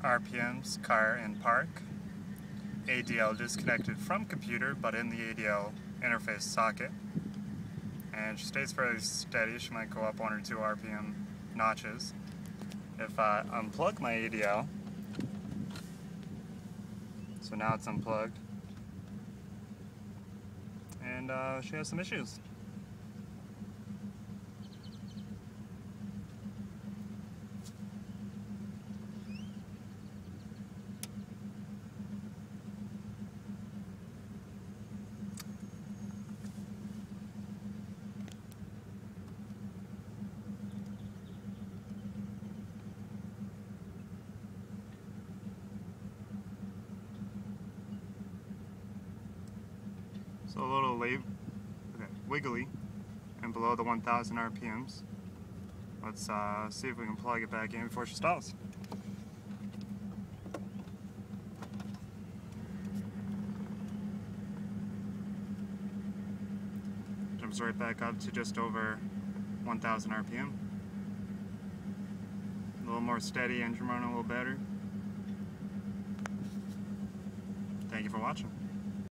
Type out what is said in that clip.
RPMs, car and park. ADL disconnected from computer, but in the ADL interface socket. And she stays fairly steady. She might go up 1 or 2 RPM notches. If I unplug my ADL, so now it's unplugged, and she has some issues. So a little wiggly and below the 1000 RPMs. Let's see if we can plug it back in before she stalls. Jumps right back up to just over 1000 RPM. A little more steady, engine running a little better. Thank you for watching.